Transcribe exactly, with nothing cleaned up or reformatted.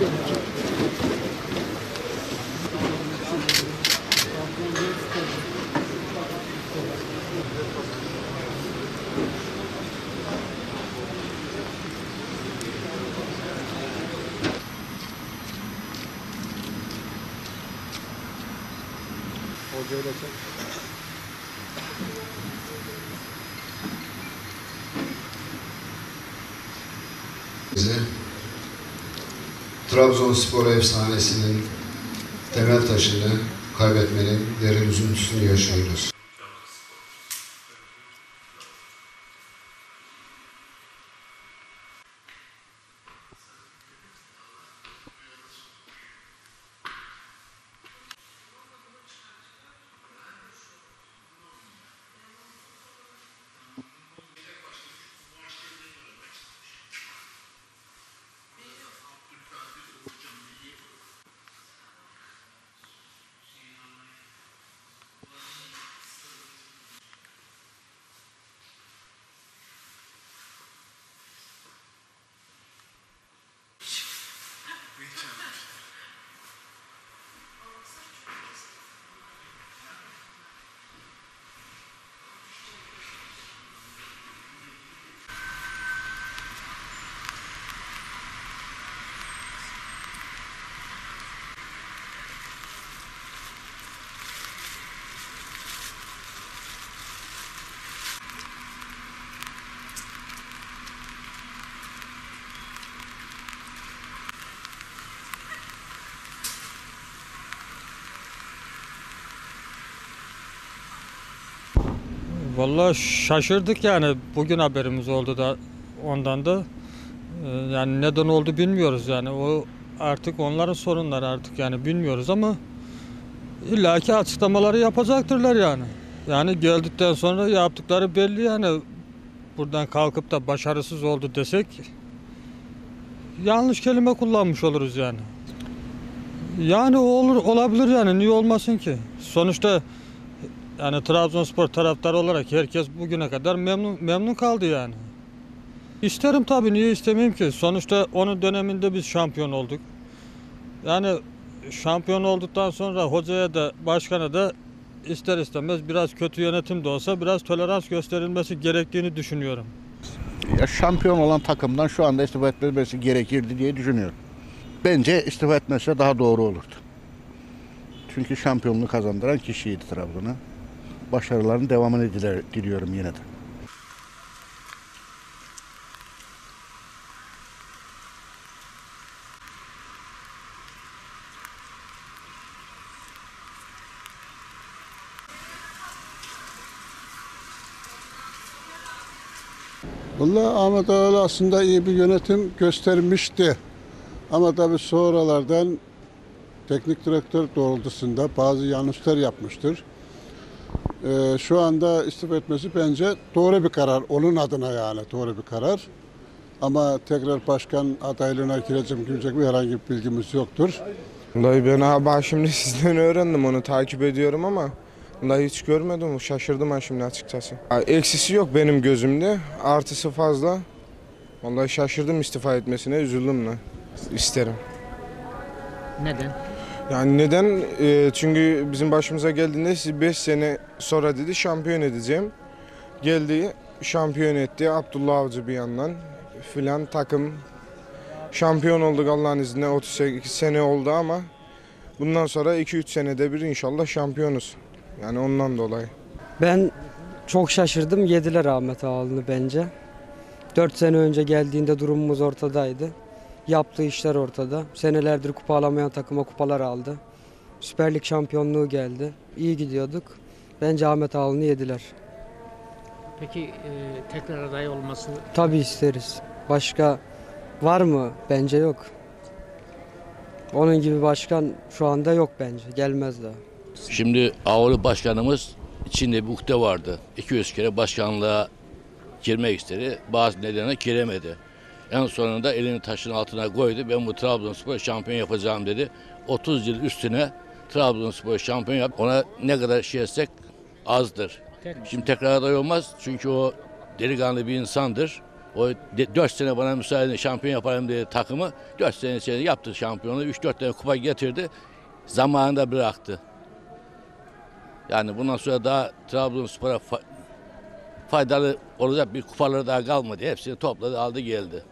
Hocayla çek. Trabzonspor efsanesinin temel taşını kaybetmenin derin üzüntüsünü yaşıyoruz. Vallahi şaşırdık yani, bugün haberimiz oldu da ondan da Ee, yani neden oldu bilmiyoruz yani, o artık onların sorunları, artık yani bilmiyoruz ama illaki açıklamaları yapacaktırlar yani. Yani geldikten sonra yaptıkları belli yani, buradan kalkıp da başarısız oldu desek yanlış kelime kullanmış oluruz yani. Yani olur, olabilir yani, niye olmasın ki? Sonuçta yani Trabzonspor taraftarı olarak herkes bugüne kadar memnun memnun kaldı yani. İsterim tabii, niye istemeyeyim ki? Sonuçta onun döneminde biz şampiyon olduk. Yani şampiyon olduktan sonra hocaya da başkana da ister istemez biraz kötü yönetim de olsa biraz tolerans gösterilmesi gerektiğini düşünüyorum. Ya şampiyon olan takımdan şu anda istifa etmesi gerekirdi diye düşünüyorum. Bence istifa etmesi daha doğru olurdu. Çünkü şampiyonluğu kazandıran kişiydi Trabzon'a. Başarıların devamını diliyorum yine de. Vallahi Ahmet Ağaoğlu aslında iyi bir yönetim göstermişti. Ama tabii sonralardan teknik direktör doğrultusunda bazı yanlışlar yapmıştır. Ee, şu anda istifa etmesi bence doğru bir karar. Onun adına yani doğru bir karar. Ama tekrar başkan adaylığına gireceğim, girecek bir herhangi bir bilgimiz yoktur. Vallahi ben abi şimdi sizden öğrendim, onu takip ediyorum ama vallahi hiç görmedim, şaşırdım ben şimdi açıkçası. Eksisi yok benim gözümde, artısı fazla. Vallahi şaşırdım istifa etmesine, üzüldüm lan. İsterim. Neden? Yani neden? E, çünkü bizim başımıza geldiğinde siz beş sene sonra dedi şampiyon edeceğim. Geldi, şampiyon etti. Abdullah Avcı bir yandan filan, takım şampiyon olduk Allah'ın izniyle. otuz sekiz sene oldu ama bundan sonra iki üç senede bir inşallah şampiyonuz. Yani ondan dolayı. Ben çok şaşırdım. Yediler Ahmet Ağaoğlu'nu bence. dört sene önce geldiğinde durumumuz ortadaydı. Yaptığı işler ortada. Senelerdir kupa alamayan takıma kupalar aldı. Süper Lig şampiyonluğu geldi. İyi gidiyorduk. Bence Ahmet Ağaoğlu'nu yediler. Peki e, tekrar aday olması? Tabii isteriz. Başka var mı? Bence yok. Onun gibi başkan şu anda yok bence. Gelmez daha. Şimdi Ağaoğlu başkanımız içinde bir ukde vardı. iki yüz kere başkanlığa girmek istedi. Bazı nedenle giremedi. En sonunda elini taşın altına koydu. Ben bu Trabzonspor şampiyon yapacağım dedi. otuz yıl üstüne Trabzonspor şampiyon yap. Ona ne kadar şey etsek azdır. Şimdi tekrar aday olmaz. Çünkü o delikanlı bir insandır. O dört sene bana müsaade şampiyon yaparım dedi takımı. dört sene içerisinde yaptı şampiyonu. üç dört tane kupa getirdi. Zamanında bıraktı. Yani bundan sonra daha Trabzonspor'a fa- faydalı olacak bir kupaları daha kalmadı. Hepsini topladı, aldı geldi.